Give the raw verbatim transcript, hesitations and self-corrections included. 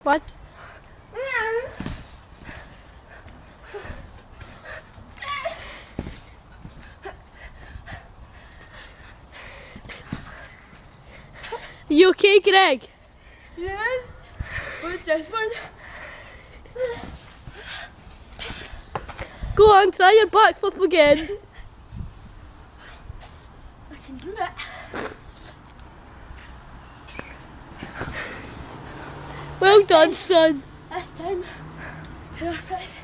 one. You okay, Greg? Yeah. What's this one? Go on, try your backflip again. I can do it. Well done, son. This time, perfect.